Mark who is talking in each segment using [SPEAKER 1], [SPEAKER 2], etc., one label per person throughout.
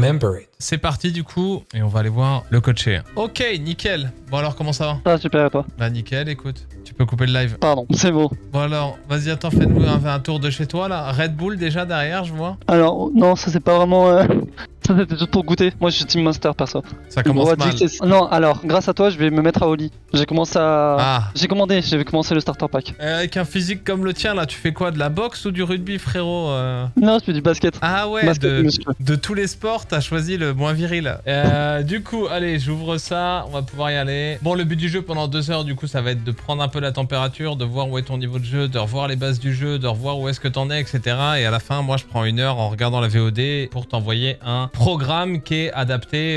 [SPEAKER 1] Remember it.
[SPEAKER 2] C'est parti du coup, et on va aller voir le coacher. Ok, nickel. Bon alors, comment ça va?
[SPEAKER 3] Ah, super, et toi?
[SPEAKER 2] Bah nickel, écoute. Tu peux couper le live.
[SPEAKER 3] Pardon, c'est bon.
[SPEAKER 2] Bon alors, vas-y, attends, fais-nous un tour de chez toi là. Red Bull déjà derrière, je vois.
[SPEAKER 3] Alors, non, ça c'est pas vraiment... Ça c'était juste pour goûter. Moi je suis Team Monster perso.
[SPEAKER 2] Ça commence mal.
[SPEAKER 3] Non, alors, grâce à toi, je vais me mettre à Oli. J'ai commencé à...
[SPEAKER 2] Ah.
[SPEAKER 3] J'ai commandé, j'ai commencé le starter pack.
[SPEAKER 2] Avec un physique comme le tien là, tu fais quoi? De la boxe ou du rugby, frérot?
[SPEAKER 3] Non, je fais du basket.
[SPEAKER 2] Ah ouais,
[SPEAKER 3] Basket
[SPEAKER 2] de tous les sports, t'as choisi le moins viril. Du coup, allez, j'ouvre ça, on va pouvoir y aller. Bon, le but du jeu pendant 2 heures, du coup, ça va être de prendre un peu la température, de voir où est ton niveau de jeu, de revoir les bases du jeu, de revoir où est-ce que t'en es, etc. Et à la fin, moi, je prends 1 heure en regardant la VOD pour t'envoyer un programme qui est adapté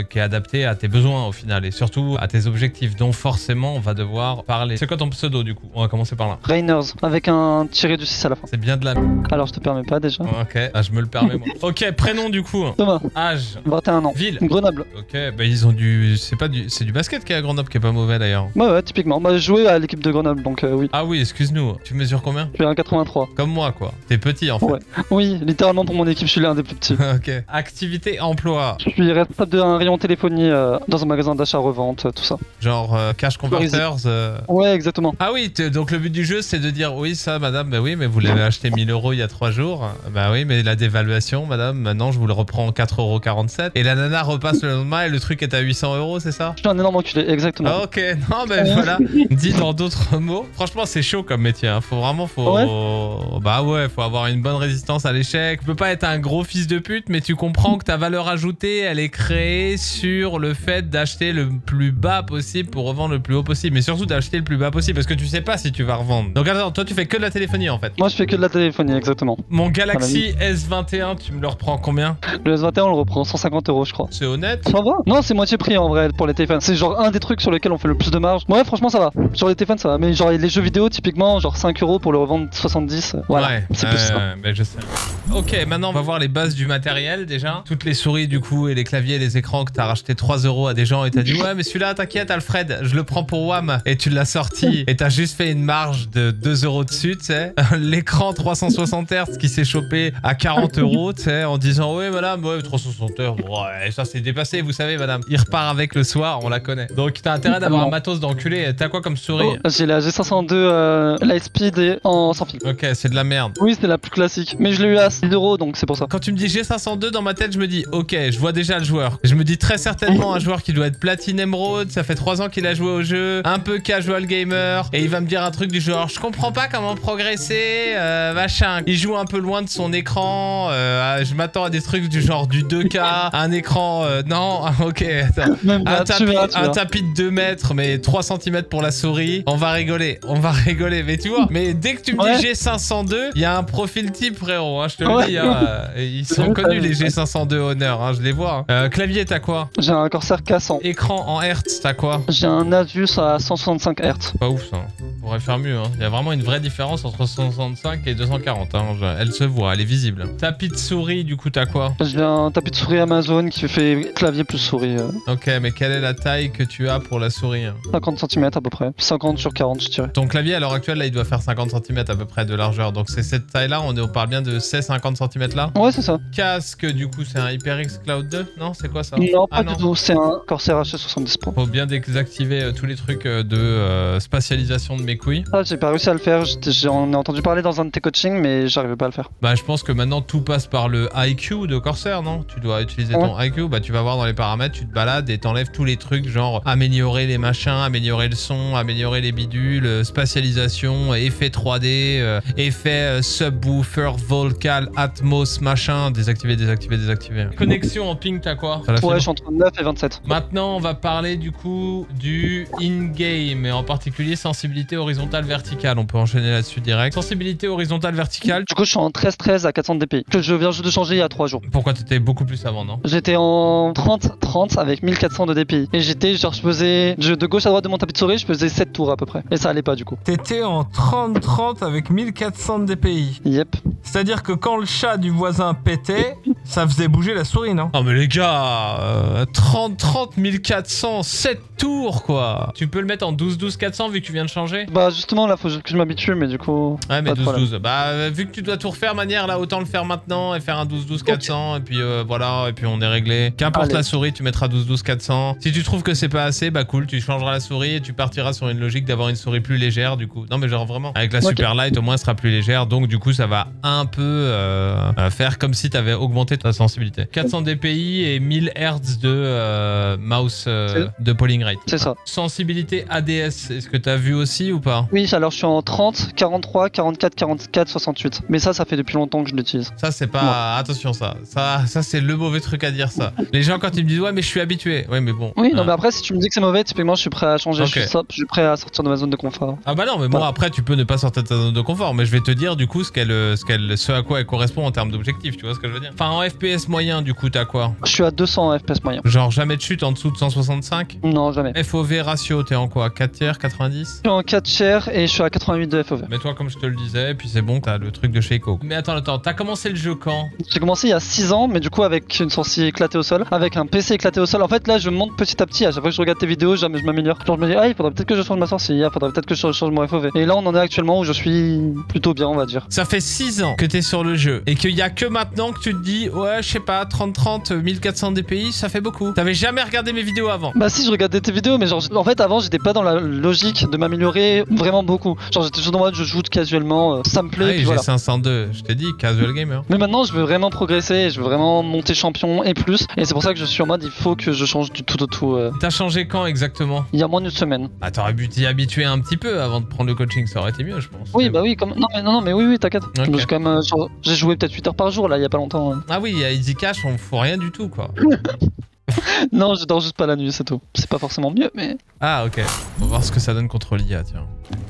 [SPEAKER 2] à tes besoins au final et surtout à tes objectifs. Donc forcément, on va devoir parler. C'est quoi ton pseudo du coup? On va commencer par là.
[SPEAKER 3] Rainers, avec un tiré du 6 à la fin.
[SPEAKER 2] C'est bien de la...
[SPEAKER 3] Alors je te permets pas déjà.
[SPEAKER 2] Ok, ah, je me le permets moi. Ok, prénom du coup.
[SPEAKER 3] Thomas.
[SPEAKER 2] Âge.
[SPEAKER 3] 21 ans.
[SPEAKER 2] Ville.
[SPEAKER 3] Grenoble.
[SPEAKER 2] Ok, bah ils ont du... C'est du basket qui est à Grenoble qui est pas mauvais d'ailleurs.
[SPEAKER 3] Ouais, typiquement. Bah, je jouais à l'équipe de Grenoble, donc oui.
[SPEAKER 2] Ah oui, excuse-nous. Tu mesures combien?
[SPEAKER 3] Je suis à 1,83.
[SPEAKER 2] Comme moi quoi. T'es petit en fait.
[SPEAKER 3] Ouais. Oui, littéralement pour mon équipe, je suis l'un des plus petits.
[SPEAKER 2] Ok. Activité, emploi.
[SPEAKER 3] Je suis responsable d'un rayon téléphonie dans un magasin d'achat-revente, tout ça.
[SPEAKER 2] Genre cash converters.
[SPEAKER 3] Ouais, exactement.
[SPEAKER 2] Ah oui, donc le but du jeu c'est de dire oui ça madame, bah oui mais vous l'avez acheté 1000 € il y a 3 jours. Bah oui mais la dévaluation madame, maintenant je vous le reprends en 4,47 €. Et la nana repasse le lendemain et le truc est à 800 €, c'est ça?
[SPEAKER 3] Je suis un énorme enculé, exactement.
[SPEAKER 2] Ah, ok, non mais voilà, dit dans d'autres mots. Franchement c'est chaud comme métier, hein. Faut vraiment, bah ouais, faut avoir une bonne résistance à l'échec. Tu peux pas être un gros fils de pute mais tu comprends que ta valeur ajoutée elle est créée sur le fait d'acheter le plus bas possible pour revendre le plus haut possible. Mais surtout d'acheter le plus bas possible parce que tu sais pas si tu vas revendre. Donc attends, toi tu fais que de la téléphonie en fait.
[SPEAKER 3] Moi je fais que de la téléphonie, exactement.
[SPEAKER 2] Mon Galaxy S21, tu me le reprends combien?
[SPEAKER 3] Le S21 on le reprend 150 € je crois.
[SPEAKER 2] C'est honnête?
[SPEAKER 3] Ça va? Non, c'est moitié prix en vrai pour les téléphones. C'est genre un des trucs sur lesquels on fait le plus de marge. Ouais, franchement ça va. Sur les téléphones ça va. Mais genre les jeux vidéo typiquement, genre 5 € pour le revendre 70. Voilà.
[SPEAKER 2] Ouais,
[SPEAKER 3] c'est plus ça.
[SPEAKER 2] Ben je sais. Ok, maintenant on va voir les bases du matériel déjà. Toutes les souris du coup et les claviers et les écrans que t'as racheté 3 € à des gens et t'as dit ouais mais celui-là t'inquiète Alfred, je le prends pour WAM et tu l'as sorti et t'as juste fait une marge de 2 € dessus, tu sais. L'écran 360 Hz qui s'est chopé à 40 €, tu sais, en disant ouais madame, ouais 360 Hz, ouais ça c'est dépassé vous savez madame. Il repart avec le soir, on la connaît. Donc t'as intérêt d'avoir un matos d'enculé. T'as quoi comme souris?
[SPEAKER 3] J'ai la G502 Lightspeed et en sans fil.
[SPEAKER 2] Ok, c'est de la merde.
[SPEAKER 3] Oui, c'est la plus classique. Mais je l'ai eu à 6 € donc c'est pour ça.
[SPEAKER 2] Quand tu me dis G502 dans ma tête, je me dis ok, je vois déjà le joueur. Je me dis très certainement un joueur qui doit être Platine Emerald, ça fait 3 ans qu'il a joué au jeu, un peu casual gamer, et il va me dire un truc du genre je comprends pas comment progresser, machin. Il joue un peu loin de son écran, je m'attends à des trucs du genre du 2K, un écran, non, ok, attends. Un tapis de 2 mètres, mais 3 cm pour la souris. On va rigoler, mais tu vois. Mais dès que tu me dis G502, il y a un profil type, frérot, hein, je te le dis. Hein, ils sont connus les G502 Honor, hein, je les vois. Hein. Clavier, t'as quoi?
[SPEAKER 3] J'ai un Corsair K100.
[SPEAKER 2] Écran en Hertz, t'as quoi?
[SPEAKER 3] J'ai un Asus à 165 Hz.
[SPEAKER 2] Pas ouf ça. On pourrait faire mieux. Hein. Il y a vraiment une vraie différence entre 165 et 240. Hein. Elle se voit, elle est visible. Tapis de souris, du coup, t'as quoi?
[SPEAKER 3] J'ai un tapis de souris Amazon qui fait clavier plus souris.
[SPEAKER 2] Ok, mais quelle est la taille que tu as pour la souris?
[SPEAKER 3] 50 cm à peu près. 50 sur 40, je dirais.
[SPEAKER 2] Ton clavier, à l'heure actuelle, là, il doit faire 50 cm à peu près de largeur. Donc c'est cette taille-là, on parle bien de ces 50 cm là?
[SPEAKER 3] Ouais, c'est ça.
[SPEAKER 2] Casque, du coup, c'est un HyperX Cloud 2? Non, c'est quoi ça?
[SPEAKER 3] Non, pas du tout. C'est un Corsair HS70 Pro.
[SPEAKER 2] Faut bien désactiver tous les trucs de spatialisation de mes couilles.
[SPEAKER 3] Ah, j'ai pas réussi à le faire. J'en ai entendu parler dans un de tes coachings, mais j'arrivais pas à le faire.
[SPEAKER 2] Bah, je pense que maintenant tout passe par le IQ de Corsair, non? Tu dois utiliser ton IQ. Bah, tu vas voir dans les paramètres, tu te balades et t'enlèves tous les trucs, genre améliorer les machins, améliorer le son, améliorer les bidules, spatialisation, effet 3D, effet subwoofer, vocal, Atmos, machin, désactiver. Connexion en ping, t'as quoi?
[SPEAKER 3] Ouais, je suis entre 9 et 27.
[SPEAKER 2] Maintenant, on va parler du coup du in-game, et en particulier sensibilité horizontale verticale. On peut enchaîner là-dessus direct. Sensibilité horizontale verticale.
[SPEAKER 3] Du coup, je suis en 13-13 à 400 dpi. Que je viens juste de changer il y a 3 jours.
[SPEAKER 2] Pourquoi t'étais beaucoup plus avant, non?
[SPEAKER 3] J'étais en 30-30 avec 1400 de dpi. Et j'étais, genre, je faisais de gauche à droite de mon tapis de souris, je faisais 7 tours à peu près. Et ça allait pas du coup.
[SPEAKER 2] T'étais en 30-30 avec 1400 de dpi.
[SPEAKER 3] Yep.
[SPEAKER 2] C'est-à-dire que quand le chat du voisin pétait, ça faisait bouger la souris, non? Oh mais les gars, 30-30, 1400, 7 tour quoi. Tu peux le mettre en 12-12-400 vu que tu viens de changer?
[SPEAKER 3] Bah justement là faut que je m'habitue mais du coup...
[SPEAKER 2] Ouais mais
[SPEAKER 3] pas de problème.
[SPEAKER 2] 12-12. Bah vu que tu dois tout refaire manière là, autant le faire maintenant et faire un 12-12-400 et puis voilà, et puis on est réglé. Qu'importe la souris, tu mettras 12-12-400. Si tu trouves que c'est pas assez, bah cool, tu changeras la souris et tu partiras sur une logique d'avoir une souris plus légère du coup. Non mais genre vraiment, avec la super light au moins elle sera plus légère, donc du coup ça va un peu faire comme si t'avais augmenté ta sensibilité. 400 dpi et 1000 Hz de mouse de polling rate.
[SPEAKER 3] C'est ça.
[SPEAKER 2] Sensibilité ADS, est-ce que t'as vu aussi ou pas?
[SPEAKER 3] Oui, alors je suis en 30, 43, 44, 44, 68. Mais ça fait depuis longtemps que je l'utilise.
[SPEAKER 2] Ça c'est pas... Attention ça c'est le mauvais truc à dire ça. Les gens quand ils me disent ouais mais je suis habitué. Ouais mais bon.
[SPEAKER 3] Oui, non mais après si tu me dis que c'est mauvais, typiquement je suis prêt à changer, je suis prêt à sortir de ma zone de confort.
[SPEAKER 2] Ah bah non mais moi après tu peux ne pas sortir de ta zone de confort, mais je vais te dire du coup ce à quoi elle correspond en termes d'objectifs, tu vois ce que je veux dire? Enfin en FPS moyen du coup t'as quoi?
[SPEAKER 3] Je suis à 200 FPS moyen.
[SPEAKER 2] Genre jamais de chute en dessous de 165?
[SPEAKER 3] Non jamais.
[SPEAKER 2] FOV ratio t'es en quoi? 4 tiers, 90?
[SPEAKER 3] Je suis en 4 tiers et je suis à 88 de FOV.
[SPEAKER 2] Mais toi comme je te le disais, puis c'est bon, t'as le truc de chez Echo. Mais attends, t'as commencé le jeu quand?
[SPEAKER 3] J'ai commencé il y a 6 ans, mais du coup avec une sourcille éclatée au sol, avec un PC éclaté au sol. En fait là je monte petit à petit, à chaque fois que je regarde tes vidéos, je m'améliore. Genre je me dis ah il faudrait peut-être que je change ma sourcille, il faudrait peut-être que je change mon FOV. Et là on en est actuellement où je suis plutôt bien on va dire.
[SPEAKER 2] Ça fait 6 ans que t'es sur le jeu et qu'il y a que maintenant que tu te dis ouais je sais pas 30-30, 1400 dpi ça fait beaucoup. T'avais jamais regardé mes vidéos avant?
[SPEAKER 3] Bah si je regardais tes vidéos mais genre en fait avant j'étais pas dans la logique de m'améliorer vraiment beaucoup. Genre j'étais juste en mode je joue casuellement, ça me plaît.
[SPEAKER 2] Ah oui,
[SPEAKER 3] voilà.
[SPEAKER 2] j'ai 502, je t'ai dit casual gamer.
[SPEAKER 3] Mais maintenant je veux vraiment progresser, je veux vraiment monter champion et plus. Et c'est pour ça que je suis en mode il faut que je change du tout au tout.
[SPEAKER 2] T'as changé quand exactement?
[SPEAKER 3] Il y a moins d'une semaine.
[SPEAKER 2] Ah t'aurais pu t'y habituer un petit peu avant de prendre le coaching, ça aurait été mieux je pense.
[SPEAKER 3] Oui bah oui comme... non mais oui t'inquiète.
[SPEAKER 2] Okay.
[SPEAKER 3] J'ai quand même j'ai joué peut-être 8 heures par jour là il y a pas longtemps.
[SPEAKER 2] Ah oui à Easy Cash on fout rien du tout quoi.
[SPEAKER 3] Non je dors juste pas la nuit c'est tout. C'est pas forcément mieux mais...
[SPEAKER 2] Ah ok, on va voir ce que ça donne contre l'IA tiens.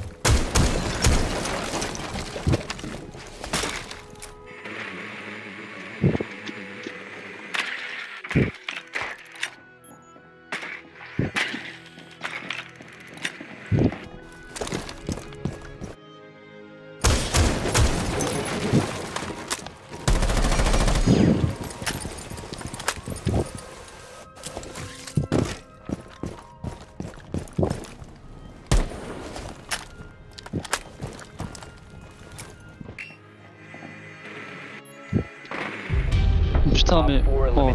[SPEAKER 3] Putain mais... Oh,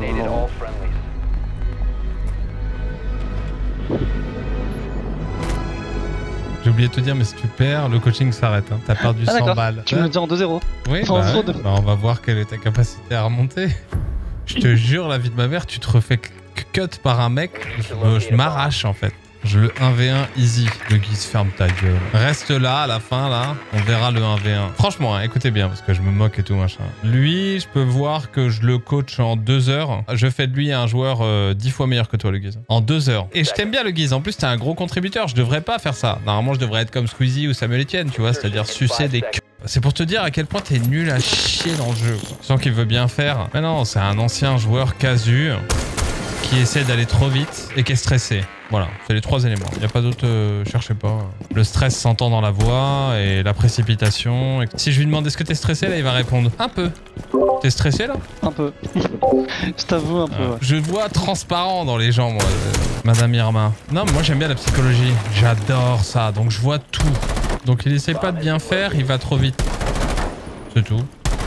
[SPEAKER 2] J'ai oublié de te dire mais si tu perds le coaching s'arrête hein. T'as perdu 100 balles.
[SPEAKER 3] Tu me le dis en 2-0.
[SPEAKER 2] Oui bah, bah on va voir quelle est ta capacité à remonter. Je te jure la vie de ma mère tu te refais cut par un mec, je m'arrache en fait. Je le 1v1 easy. Le Guise ferme ta gueule. Reste là à la fin là, on verra le 1v1. Franchement, hein, écoutez bien parce que je me moque et tout machin. Lui, je peux voir que je le coach en 2 heures. Je fais de lui un joueur 10 fois meilleur que toi le Guise. En 2 heures. Et je t'aime bien le Guise. En plus, t'es un gros contributeur. Je devrais pas faire ça. Normalement, je devrais être comme Squeezie ou Samuel Etienne, tu vois, c'est-à-dire sucer des queues. C'est pour te dire à quel point t'es nul à chier dans le jeu. Je sens qu'il veut bien faire. Mais non, c'est un ancien joueur casu qui essaie d'aller trop vite et qui est stressé. Voilà, c'est les 3 éléments. Il n'y a pas d'autre, cherchez pas. Le stress s'entend dans la voix et la précipitation. Et si je lui demande est-ce que t'es stressé là, il va répondre un peu. T'es stressé là?
[SPEAKER 3] Un peu. Je t'avoue un peu. Ouais.
[SPEAKER 2] Je vois transparent dans les gens moi, Madame Irma. Non mais moi j'aime bien la psychologie. J'adore ça, donc je vois tout. Donc il essaie pas de bien faire, il va trop vite. C'est tout.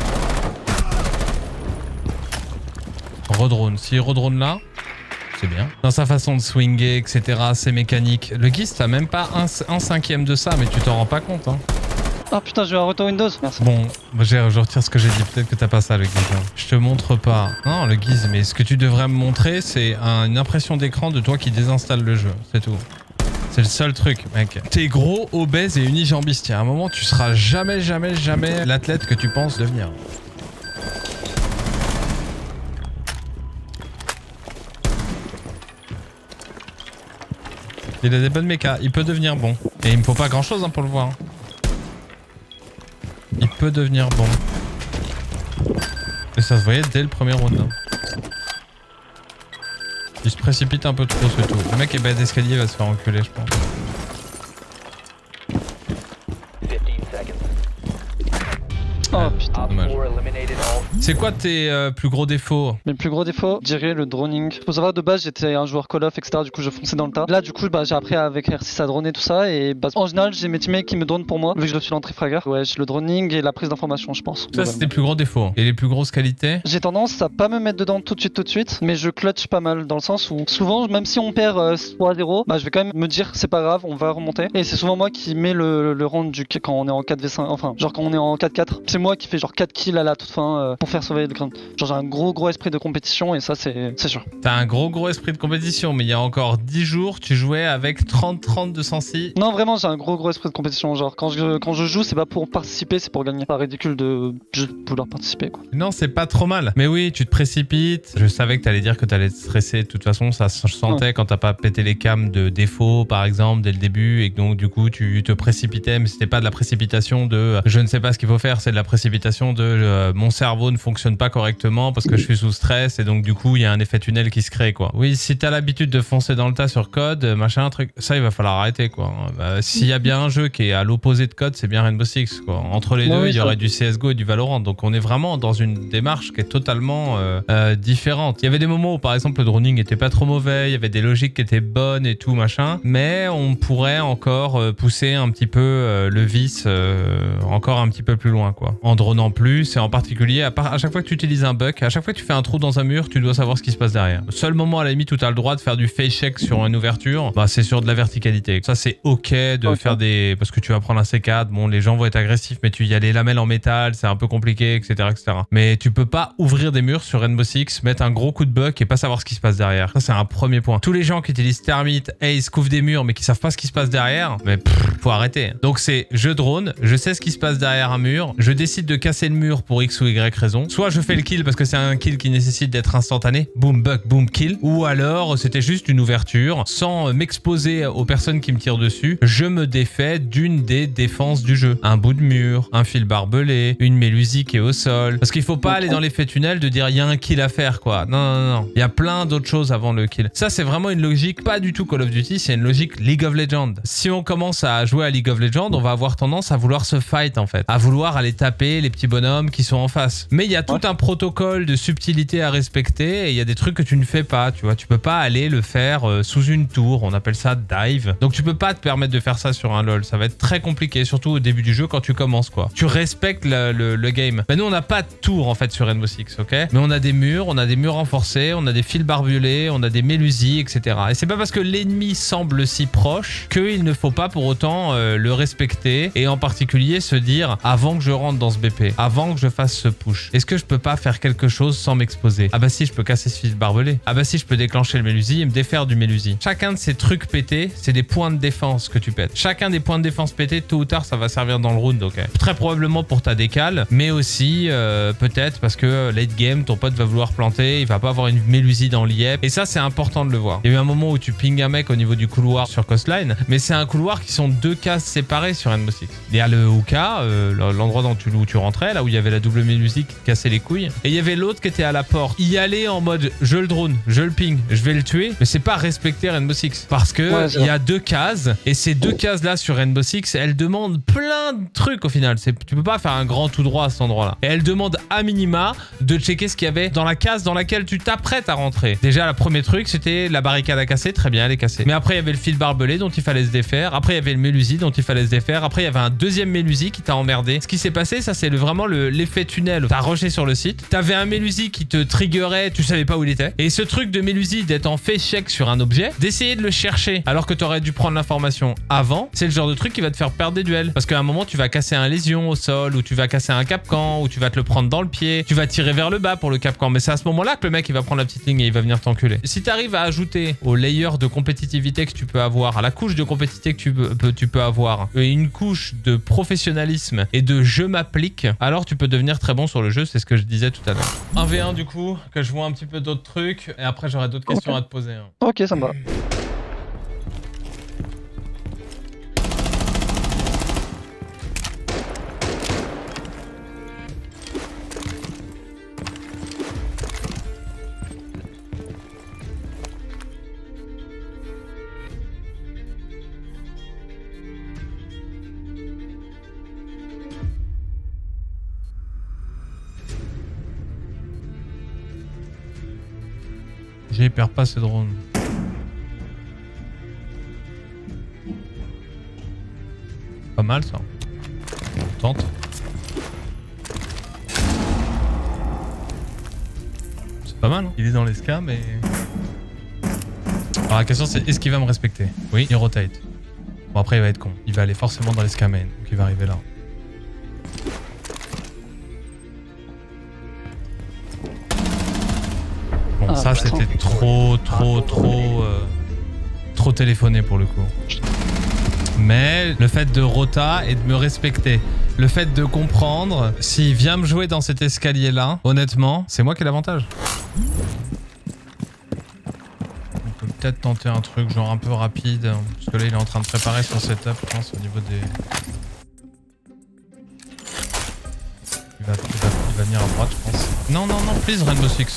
[SPEAKER 2] Redrone. S'il redrone là, c'est bien. Dans sa façon de swinger, etc., ses mécaniques. Le Guise, t'as même pas un cinquième de ça, mais tu t'en rends pas compte. Hein.
[SPEAKER 3] Ah putain, j'ai un retour Windows. Merci.
[SPEAKER 2] Bon, je retire ce que j'ai dit. Peut-être que t'as pas ça, le Guise. Je te montre pas. Non, le Guise, mais ce que tu devrais me montrer, c'est une impression d'écran de toi qui désinstalle le jeu. C'est tout. C'est le seul truc, mec. T'es gros, obèse et unijambiste. À un moment, tu seras jamais l'athlète que tu penses devenir. Il a des bonnes mécas, il peut devenir bon. Et il me faut pas grand chose hein, pour le voir. Il peut devenir bon. Et ça se voyait dès le premier round. Hein. Il se précipite un peu trop, c'est tout. Le mec est bas d'escalier, il va se faire enculer, je pense.
[SPEAKER 3] Oh putain.
[SPEAKER 2] Dommage. C'est quoi tes plus gros défauts?
[SPEAKER 3] Mes plus gros défauts, je dirais le droning. Faut savoir, de base, j'étais un joueur Call of, etc. Du coup, je fonçais dans le tas. Là, du coup, j'ai appris avec R6 à droner tout ça. Et en général, j'ai mes teammates qui me dronent pour moi, vu que je suis l'entrée-fragger. Ouais, j'ai le droning et la prise d'information, je pense.
[SPEAKER 2] Ça, c'est tes plus gros défauts. Et les plus grosses qualités?
[SPEAKER 3] J'ai tendance à pas me mettre dedans tout de suite, mais je clutch pas mal dans le sens où souvent, même si on perd 3-0, bah, je vais quand même me dire c'est pas grave, on va remonter. Et c'est souvent moi qui mets le round quand on est en 4v5, enfin, genre quand on est en 4-4. C'est moi qui fais genre 4 kills à la toute fin pour faire sauver le ground. Genre j'ai un gros esprit de compétition et ça c'est sûr.
[SPEAKER 2] T'as un gros esprit de compétition, mais il y a encore 10 jours, tu jouais avec 30-30 de sensi.
[SPEAKER 3] Non, vraiment, j'ai un gros esprit de compétition. Genre quand je joue, c'est pas pour participer, c'est pour gagner. C'est pas ridicule de juste vouloir participer, quoi.
[SPEAKER 2] Non, c'est pas trop mal. Mais oui, tu te précipites. Je savais que t'allais dire que t'allais te stresser. De toute façon, ça se sentait quand t'as pas pété les cams de défaut, par exemple, dès le début, et que donc du coup tu te précipitais, mais c'était pas de la précipitation de je ne sais pas ce qu'il faut faire, c'est de la précipitation de mon cerveau ne fonctionne pas correctement parce que je suis sous stress, et donc du coup il y a un effet tunnel qui se crée, quoi. Oui, si t'as l'habitude de foncer dans le tas sur code, machin, truc, ça il va falloir arrêter, quoi. S'il y a bien un jeu qui est à l'opposé de code, c'est bien Rainbow Six, quoi. Entre les deux, il y aurait du CSGO et du Valorant, donc on est vraiment dans une démarche qui est totalement différente. Il y avait des moments où par exemple le droning était pas trop mauvais, il y avait des logiques qui étaient bonnes et tout machin, mais on pourrait encore pousser un petit peu le vice encore un petit peu plus loin, quoi. En dronant plus, et en particulier à chaque fois que tu utilises un buck, à chaque fois que tu fais un trou dans un mur, tu dois savoir ce qui se passe derrière. Le seul moment à la limite où tu as le droit de faire du face check sur une ouverture, bah c'est sur de la verticalité. Ça c'est ok de faire des... parce que tu vas prendre un C4, bon les gens vont être agressifs, mais il y a les lamelles en métal, c'est un peu compliqué, etc., etc. Mais tu peux pas ouvrir des murs sur Rainbow Six, mettre un gros coup de buck et pas savoir ce qui se passe derrière. Ça c'est un premier point. Tous les gens qui utilisent Thermite, Ace, couvrent des murs mais qui savent pas ce qui se passe derrière, mais faut arrêter. Donc c'est je drone, je sais ce qui se passe derrière un mur, je décide de casser le mur pour X ou Y raison. Soit je fais le kill parce que c'est un kill qui nécessite d'être instantané, boom, buck, boom, kill. Ou alors c'était juste une ouverture, sans m'exposer aux personnes qui me tirent dessus, je me défais d'une des défenses du jeu. Un bout de mur, un fil barbelé, une mélusie qui est au sol. Parce qu'il faut pas aller dans l'effet tunnel de dire il y a un kill à faire, quoi. Non. Il y a plein d'autres choses avant le kill. Ça c'est vraiment une logique pas du tout Call of Duty, c'est une logique League of Legends. Si on commence à jouer à League of Legends, on va avoir tendance à vouloir se fight en fait, à vouloir aller taper les petits bonhommes qui sont en face. Mais il y a tout un protocole de subtilité à respecter et il y a des trucs que tu ne fais pas, tu vois. Tu peux pas aller le faire sous une tour, on appelle ça dive. Donc tu peux pas te permettre de faire ça sur un LoL, ça va être très compliqué, surtout au début du jeu quand tu commences, quoi. Tu respectes le game. Mais nous on n'a pas de tour en fait sur Rainbow Six, ok? Mais on a des murs renforcés, on a des fils barbelés, on a des mélusies, etc. Et c'est pas parce que l'ennemi semble si proche qu'il ne faut pas pour autant le respecter, et en particulier se dire avant que je rentre dans ce BP, avant que je fasse ce push, est-ce que je peux pas faire quelque chose sans m'exposer? Ah bah si, je peux casser ce fil barbelé. Ah bah si, je peux déclencher le mélusie et me défaire du mélusie. Chacun de ces trucs pétés, c'est des points de défense que tu pètes. Chacun des points de défense pétés, tôt ou tard, ça va servir dans le round, ok? Très probablement pour ta décale, mais aussi peut-être parce que late game, ton pote va vouloir planter, il va pas avoir une mélusie dans l'IEP, et ça c'est important de le voir. Il y a eu un moment où tu pinges un mec au niveau du couloir sur Coastline, mais c'est un couloir qui sont deux cases séparées sur Rainbow Six. Il y a le hookah, l'endroit où tu rentrais, là où il y avait la double mélusie qui cassait les couilles, et il y avait l'autre qui était à la porte. Y aller en mode je le drone, je le ping, je vais le tuer, mais c'est pas respecter Rainbow Six, parce que il y a deux cases, et ces deux cases là sur Rainbow Six, elles demandent plein de trucs au final. Tu peux pas faire un grand tout droit à cet endroit là, et elles demandent à minima de checker ce qu'il y avait dans la case dans laquelle tu t'apprêtes à rentrer. Déjà le premier truc c'était la barricade à casser, très bien elle est cassée, mais après il y avait le fil barbelé dont il fallait se défaire, après il y avait le mélusie dont il fallait se défaire, après il y avait un deuxième mélusie qui t'a emmerdé. Ce qui s'est passé, ça c'est vraiment l'effet tunnel. T'as rushé sur le site, t'avais un mélusie qui te triggerait, tu savais pas où il était, et ce truc de mélusie d'être en face check sur un objet, d'essayer de le chercher alors que t'aurais dû prendre l'information avant, c'est le genre de truc qui va te faire perdre des duels, parce qu'à un moment tu vas casser un lésion au sol, ou tu vas casser un capcan, ou tu vas te le prendre dans le pied, tu vas tirer vers le bas pour le capcan, mais c'est à ce moment là que le mec il va prendre la petite ligne et il va venir t'enculer. Si t'arrives à ajouter au layer de compétitivité que tu peux avoir, à la couche de compétitivité que tu peux avoir, une couche de professionnalisme et de je m'applique, alors tu peux devenir très bon sur le jeu, c'est ce que je disais tout à l'heure. 1v1 du coup, que je vois un petit peu d'autres trucs, et après j'aurai d'autres questions à te poser.
[SPEAKER 3] Ok, ça me va.
[SPEAKER 2] J'ai perds pas ce drone. Pas mal ça. On tente. C'est pas mal, hein. Il est dans l'esca, mais... Alors la question c'est, est-ce qu'il va me respecter? Oui, il rotate. Bon après il va être con. Il va aller forcément dans l'esca main, donc il va arriver là. Bon,
[SPEAKER 3] Ah,
[SPEAKER 2] ça c'était trop téléphoné pour le coup. Mais le fait de rota et de me respecter, le fait de comprendre, s'il vient me jouer dans cet escalier-là, honnêtement, c'est moi qui ai l'avantage. On peut peut-être tenter un truc genre un peu rapide, parce que là il est en train de préparer son setup, je pense, au niveau des... Il va venir à droite, je pense. Non, non, non, please, Rainbow Six.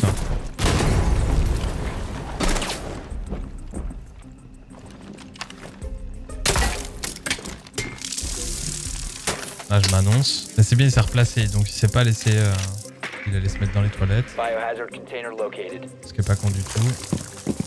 [SPEAKER 2] Là je m'annonce. Mais c'est bien, il s'est replacé, donc il s'est pas laissé... Il allait se mettre dans les toilettes. Ce qui est pas con du tout.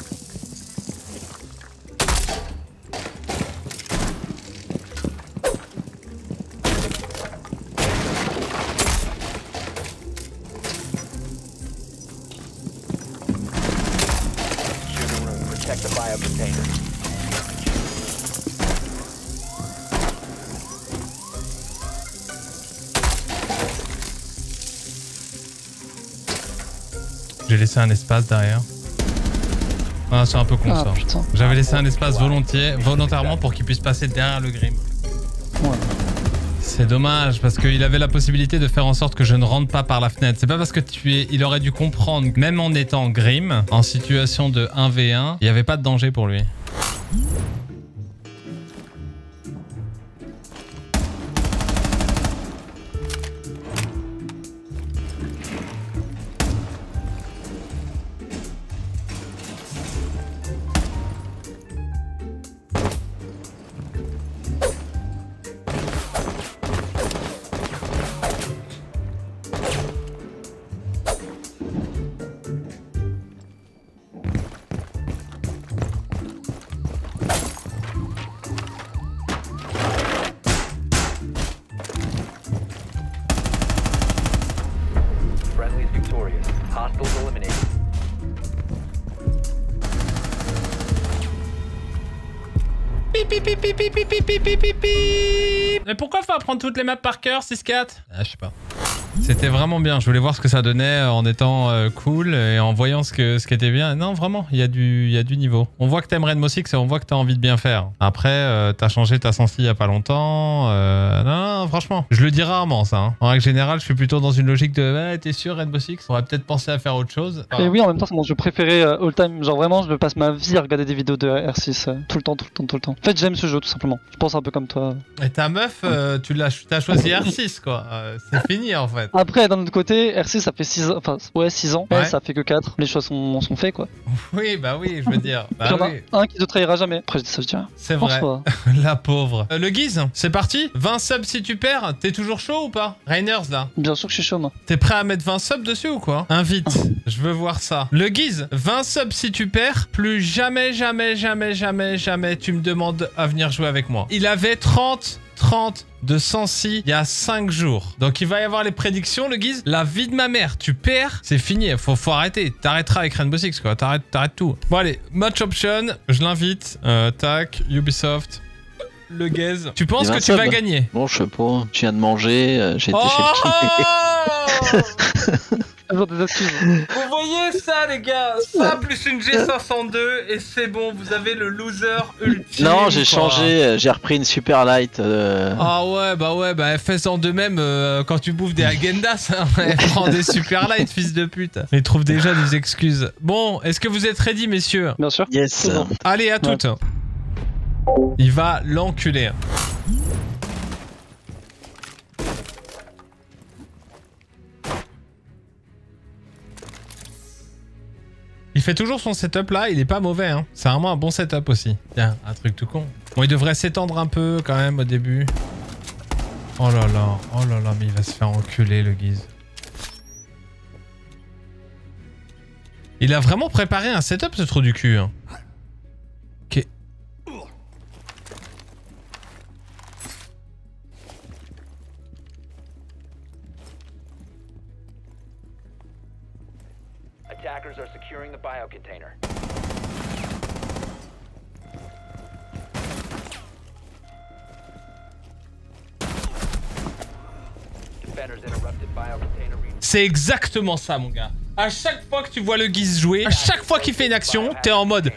[SPEAKER 2] J'ai laissé un espace derrière. Ah, c'est un peu con ça. J'avais laissé un espace volontairement pour qu'il puisse passer derrière le grim.
[SPEAKER 3] Ouais.
[SPEAKER 2] C'est dommage parce qu'il avait la possibilité de faire en sorte que je ne rentre pas par la fenêtre. C'est pas parce que il aurait dû comprendre, même en étant grim, en situation de 1v1, il n'y avait pas de danger pour lui. Mais pourquoi faut apprendre toutes les maps par cœur, 6-4? Ah, je sais pas. C'était vraiment bien, je voulais voir ce que ça donnait en étant cool et en voyant ce qui était bien. Non, vraiment, il y a du niveau. On voit que t'aimes Rainbow Six et on voit que t'as envie de bien faire. Après, t'as changé ta sensi il y a pas longtemps. Non, franchement, je le dis rarement ça. Hein. En règle générale, je suis plutôt dans une logique de ouais, t'es sûr Rainbow Six? On aurait peut-être pensé à faire autre chose.
[SPEAKER 3] Et oui, en même temps, c'est mon jeu préféré all time. Genre vraiment, je passe ma vie à regarder des vidéos de R6 tout le temps. En fait, j'aime ce jeu tout simplement. Je pense un peu comme toi.
[SPEAKER 2] Et ta meuf, t'as choisi R6 quoi. C'est fini en fait.
[SPEAKER 3] Après, d'un autre côté, R6 ça fait 6 ans, enfin ouais 6 ans, ouais. Ça fait que 4, les choix sont faits quoi.
[SPEAKER 2] Oui, bah oui, je veux dire. Bah oui.
[SPEAKER 3] Un qui ne trahira jamais. Après, je dis ça, je dis rien.
[SPEAKER 2] C'est vrai. La pauvre. Le Guise, c'est parti. 20 subs si tu perds, t'es toujours chaud ou pas? Rainers là.
[SPEAKER 3] Bien sûr que je suis chaud moi.
[SPEAKER 2] T'es prêt à mettre 20 subs dessus ou quoi? Invite, je veux voir ça. Le Guise, 20 subs si tu perds, plus jamais tu me demandes à venir jouer avec moi. Il avait 30 de sensi il y a 5 jours. Donc il va y avoir les prédictions, le Guise. La vie de ma mère, tu perds, c'est fini. Faut arrêter. T'arrêteras avec Rainbow Six quoi. T'arrêtes tout. Bon allez, match option. Je l'invite. Tac, Ubisoft. Le gaze. Tu penses que tu vas gagner?
[SPEAKER 1] Bon, je sais pas. Je viens de manger. J'ai été chez le kiné.
[SPEAKER 3] Toujours des excuses.
[SPEAKER 2] Vous voyez ça les gars? Ça plus une G502 et c'est bon, vous avez le loser ultime.
[SPEAKER 1] Non, j'ai changé, j'ai repris une super light.
[SPEAKER 2] Ah ouais, bah fais-en de même quand tu bouffes des agendas. Hein. Prends des super light, fils de pute. Il trouve déjà des excuses. Bon, est-ce que vous êtes ready, messieurs?
[SPEAKER 3] Bien sûr.
[SPEAKER 1] Yes.
[SPEAKER 2] Allez, à toutes. Ouais. Il va l'enculer. Il fait toujours son setup là, il est pas mauvais hein. C'est vraiment un bon setup aussi. Tiens, un truc tout con. Bon, il devrait s'étendre un peu quand même au début. Oh là là, mais il va se faire enculer le Guise. Il a vraiment préparé un setup, ce trou du cul. Hein. Ok.
[SPEAKER 4] Attackers are securing the biocontainer. Defenders interrupted biocontainer.
[SPEAKER 2] C'est exactement ça, mon gars. À chaque fois que tu vois le Guise jouer, à chaque fois qu'il fait une action, t'es en mode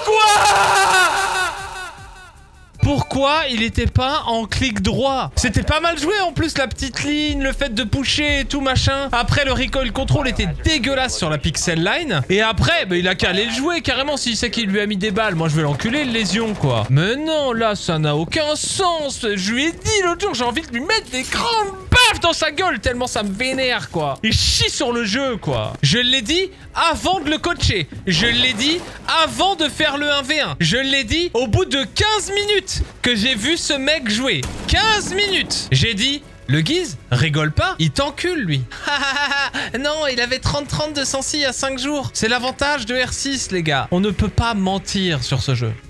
[SPEAKER 2] Pourquoi il était pas en clic droit? C'était pas mal joué en plus, la petite ligne, le fait de pusher et tout machin. Après, le recoil control était dégueulasse sur la pixel line. Et après, bah, il a qu'à aller le jouer carrément s'il sait qu'il lui a mis des balles. Moi, je vais l'enculer, le lésion, quoi. Mais non, là, ça n'a aucun sens. Je lui ai dit l'autre jour, j'ai envie de lui mettre des grandes baffes dans sa gueule tellement ça me vénère, quoi. Il chie sur le jeu, quoi. Je l'ai dit avant de le coacher. Je l'ai dit avant de faire le 1v1. Je l'ai dit au bout de 15 minutes que j'ai vu ce mec jouer. 15 minutes. J'ai dit, le Guise, rigole pas, il t'encule, lui. Non, il avait 30-30 de sensi à 5 jours. C'est l'avantage de R6, les gars. On ne peut pas mentir sur ce jeu.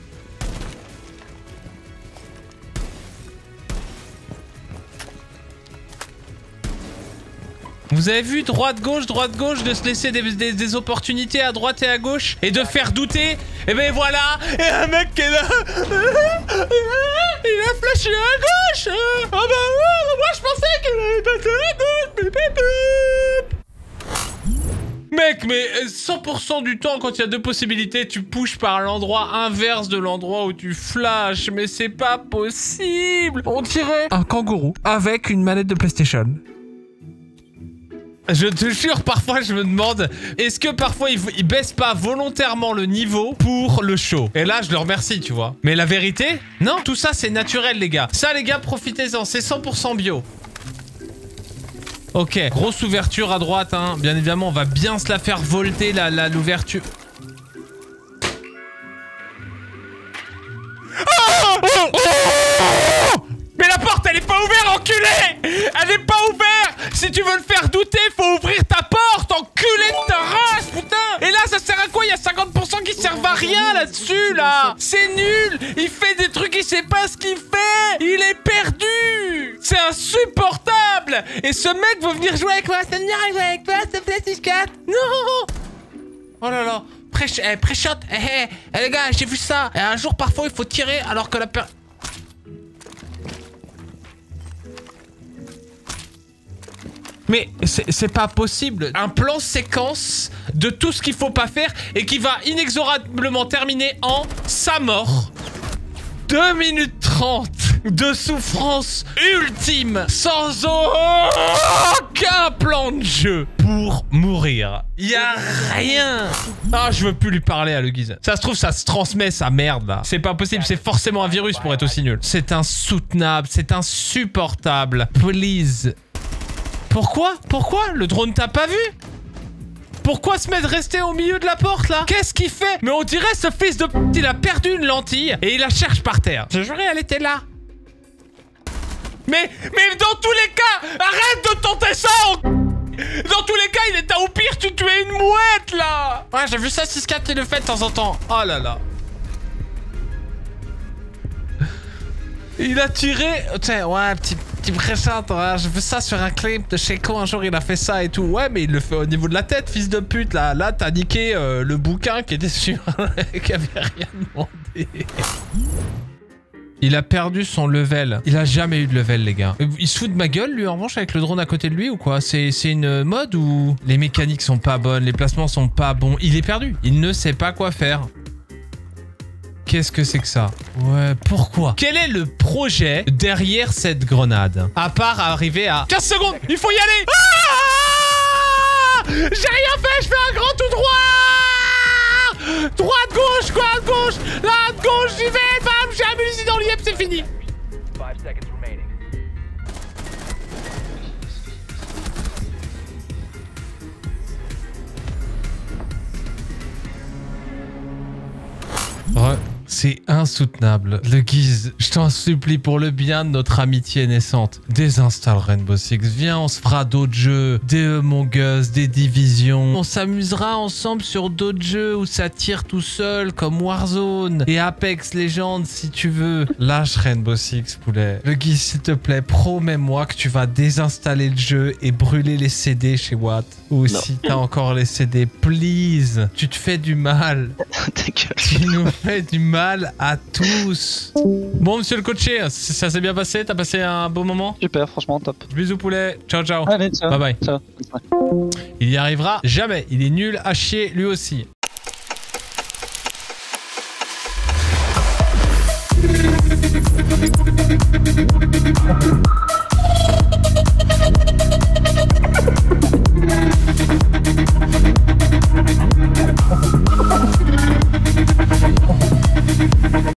[SPEAKER 2] Vous avez vu droite-gauche, de se laisser des opportunités à droite et à gauche et de faire douter. Et ben voilà, et un mec qui est là, il a flashé à gauche. Ah bah ouais, moi je pensais qu'il avait passé à gauche. Mec, mais 100% du temps, quand il y a deux possibilités, tu pushes par l'endroit inverse de l'endroit où tu flashes. Mais c'est pas possible. On dirait un kangourou avec une manette de PlayStation. Je te jure, parfois je me demande, est-ce que parfois il baisse pas volontairement le niveau pour le show? Et là, je le remercie, tu vois. Mais la vérité, non, tout ça c'est naturel, les gars. Ça, les gars, profitez-en, c'est 100% bio. Ok, grosse ouverture à droite, hein. Bien évidemment, on va bien se la faire volter, l'ouverture. Mais la porte, elle est pas ouverte, enculé! Elle est pas ouverte! Si tu veux le faire douter, faut ouvrir ta porte, enculé de ta race, putain! Et là, ça sert à quoi? Il y a 50% qui servent à rien là-dessus, là! C'est nul! Il fait des trucs, il sait pas ce qu'il fait! Il est perdu! C'est insupportable! Et ce mec veut venir jouer avec moi, ça venir jouer avec toi, s'il te plaît, 6-4! Non! Oh là là! Pré-shot! Les gars, j'ai vu ça! Et un jour, parfois, il faut tirer alors que la personne... Mais c'est pas possible. Un plan séquence de tout ce qu'il faut pas faire et qui va inexorablement terminer en sa mort. 2 minutes 30 de souffrance ultime sans aucun plan de jeu pour mourir. Y a rien. Ah, je veux plus lui parler à le Guise. Ça se trouve, ça se transmet sa merde là. C'est pas possible, c'est forcément un virus pour être aussi nul. C'est insoutenable, c'est insupportable. Please. Pourquoi? Pourquoi? Le drone t'a pas vu? Pourquoi se mettre rester au milieu de la porte là? Qu'est-ce qu'il fait? Mais on dirait ce fils de p***, il a perdu une lentille et il la cherche par terre. Je jurais, elle était là. Mais dans tous les cas, arrête de tenter ça! Dans tous les cas, il est à au pire, tu tuais une mouette là! Ouais, j'ai vu ça 6-4 il le fait de temps en temps. Oh là là. Il a tiré... Tiens, ouais, petit pré-shot, ouais, j'ai vu ça sur un clip de Sheiko, un jour il a fait ça et tout. Ouais, mais il le fait au niveau de la tête, fils de pute, là. Là, t'as niqué le bouquin qui était sur... qui avait rien demandé. Il a perdu son level. Il a jamais eu de level, les gars. Il se fout de ma gueule, lui, en revanche, avec le drone à côté de lui, ou quoi? C'est une mode où les mécaniques sont pas bonnes, les placements sont pas bons. Il est perdu. Il ne sait pas quoi faire. Qu'est-ce que c'est que ça? Ouais, pourquoi? Quel est le projet derrière cette grenade? À part arriver à... 15 secondes! Il faut y aller! Ah, j'ai rien fait, je fais un grand tout droit! Droite, gauche, là, gauche, j'y vais, bam, j'ai amusé dans l'IEP, c'est fini!
[SPEAKER 4] 5 seconds remaining.
[SPEAKER 2] c'est insoutenable. Le Guise, je t'en supplie pour le bien de notre amitié naissante. Désinstalle Rainbow Six, viens, on se fera d'autres jeux. Des Among Us, des Divisions. On s'amusera ensemble sur d'autres jeux où ça tire tout seul, comme Warzone et Apex Legends si tu veux. Lâche Rainbow Six, poulet. Le Guise, s'il te plaît, promets-moi que tu vas désinstaller le jeu et brûler les CD chez Watt. Ou si t'as encore les CD, please. Tu te fais du mal.
[SPEAKER 1] Ta gueule.
[SPEAKER 2] Tu nous fais du mal à tous. Bon, monsieur le coaché, ça s'est bien passé? T'as passé un beau moment?
[SPEAKER 3] Super, franchement, top.
[SPEAKER 2] Bisous, poulet. Ciao, ciao.
[SPEAKER 3] Allez, ciao.
[SPEAKER 2] Bye bye.
[SPEAKER 3] Ciao.
[SPEAKER 2] Il y arrivera jamais. Il est nul à chier lui aussi.